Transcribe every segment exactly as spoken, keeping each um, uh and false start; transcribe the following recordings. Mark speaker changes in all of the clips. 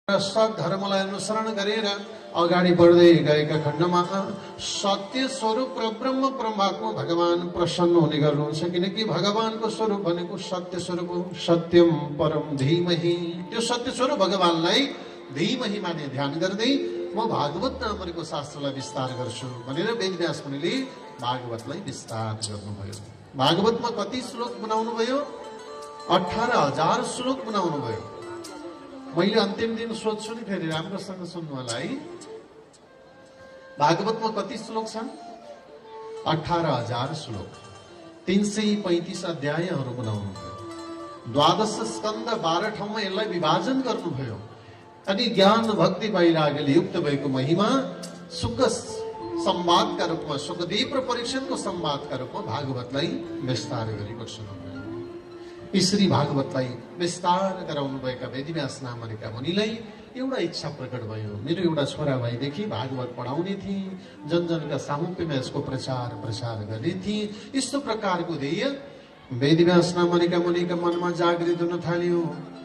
Speaker 1: सत् धर्मलाई अनुसरण गरेर अगाडि बढ्दै गएका खण्डमा सत्य स्वरूप र ब्रह्म परमात्मा भगवान प्रसन्न हुने गर्नुहुन्छ, किनकि भगवानको स्वरूप भनेको सत्य स्वरूप हो। सत्यम परम धीमहि, त्यो सत्य स्वरूप भगवानलाई धीमहि माने ध्यान गर्दै म भागवत नामको शास्त्रलाई विस्तार गर्छु भनेर वेदव्यास मुनिले भागवतलाई विस्तार गर्नुभयो। भागवतमा कति श्लोक बनाउनु भयो? अठारह हजार श्लोक बनाउनु भयो। मैले अन्तिम दिन सोध्छु नि, फेरि राम्रोसँग सुन्नु होला है। भागवतमा कति श्लोक छन्? अठारह हजार श्लोक, तीन सय पैंतिस अध्यायहरू बनाउनु भयो। द्वादश स्कन्द बाह्र ठाउँमा यसलाई विभाजन गर्नुभयो। अनि ज्ञान भक्ति वैराग्यले युक्त भएको महिमा सुख संवादका रूपमा, सुखदेव र परीक्षणको संवादका रूपमा भागवतलाई विस्तार गरेको सुन्नुभयो। यसरी भागवतलाई विस्तार गराउनुभएका वेदव्यास नामका मुनिलाई एउटा इच्छा प्रकट भयो, मेरो एउटा छोरा भएदेखि भागवत पढाउने थिए, जन जनका सामुप्यमा यसको प्रचार प्रसार गर्ने थिए। यस्तो प्रकारको ध्येय वेदव्यास नामका मुनिका मनमा जागृत हुन थाल्यो।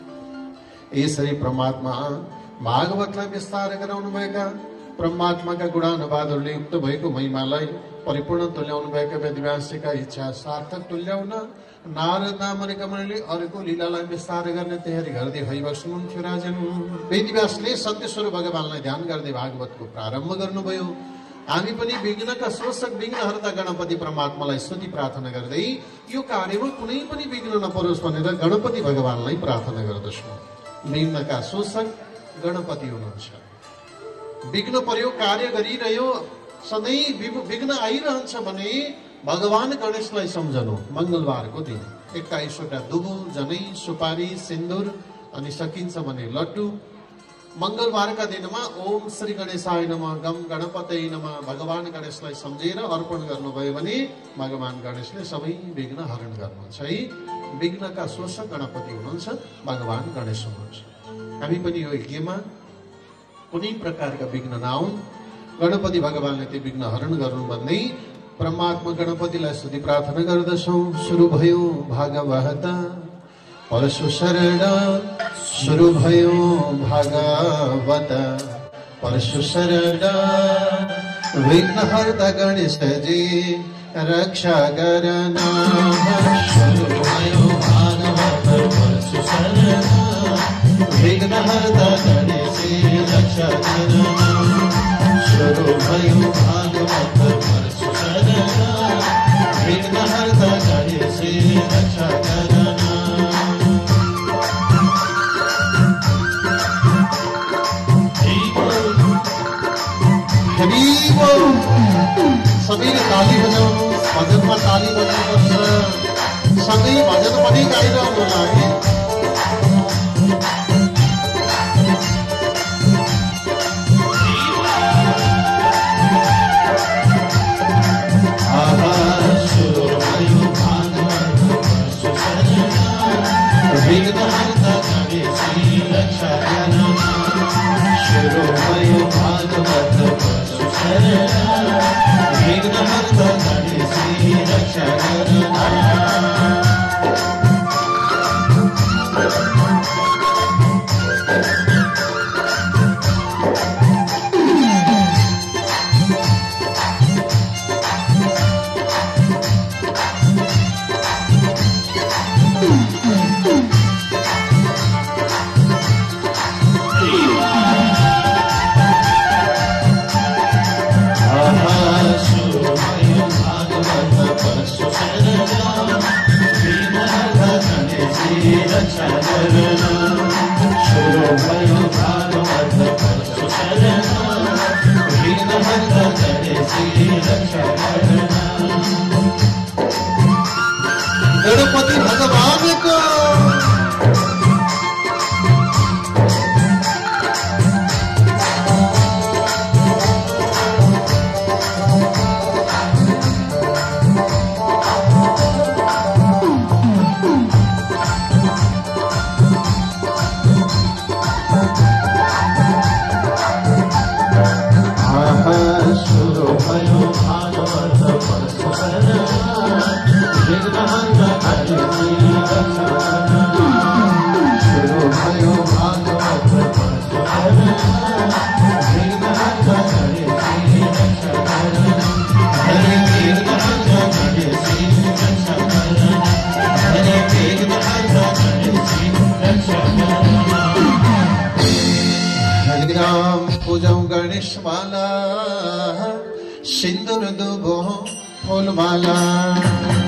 Speaker 1: यसरी परमात्मा भागवतलाई विस्तार गराउनुभएका परमात्माका गुणानुवादहरूले युक्त भएको महिमालाई परिपूर्ण तुल्याउनु भएका वेदव्यासका इच्छा सार्थक तुल्याउन नारद नामका मुनिले अर्को लीलालाई विस्तार गर्ने तयारी गर्दै भइबस्नुहुन्थ्यो। राजन वेदव्यासले सत्य स्वरूप भगवानलाई ध्यान गर्दै भागवतको प्रारम्भ गर्नुभयो। हामी पनि विघ्नका शोषक विघ्नहर्ता गणपति परमात्मालाई स्तुति प्रार्थना गर्दै यो कार्यमा कुनै पनि विघ्न नपरोस् भनेर गणपति भगवानलाई प्रार्थना गर्दछौँ। विघ्नका शोषक गणपति हुनुहुन्छ। विघ्न पर्यो, कार्य गरिरह्यो, सधैँ विघ्न आइरहन्छ भने भगवान गणेशलाई सम्झनु। मंगलबारको दिन एक्काइसवटा दुबो, जनै, सुपारी, सिन्दुर अनि सकिन्छ भने लड्डु। मंगलबारका दिनमा ओम श्री गणेशाय नमः, गम गणपतये नमः भगवान गणेशलाई सम्झेर अर्पण गर्नुभयो भने भगवान गणेशले सबै विघ्न हरण गर्नुहुन्छ है। विघ्नका शोषक गणपति हुनुहुन्छ, भगवान गणेश हुनुहुन्छ। हामी पनि यो यज्ञमा कुनै प्रकारका विघ्न नआउन्, गणपति भगवानले त्यो विघ्न हरण गर्नु भन्दै परमात्मा गणपतिलाई स्तुति प्रार्थना गर्दछौँ। सुरु भयो भागवत परशु शरण, सुरु भयो भागवत परशु शरण, विघ्नहर्ता गणेशजी रक्षा करना। सुरु भयो भागवत परशु शरण, विघ्नहर्ता गणेशजी रक्षा करना। सुरु भयो भागवत परशु शरण, विघ्नहर्ता गणेशजी रक्षा करना। सबैले ताली बजाउनु, भजनमा ताली बजाउनुपर्छ, सँगै भजन पनि गाइरहनु होला। विघ्नहर्ता गणेशजी रक्षा करना। सुरु भयो भागवत परशु शरण, विघ्नहर्ता गणेशजी रक्षा करना। गणपति भगवान को शालिग्राम पूजौ गणेश माला सिंदूर दुबो फूल माला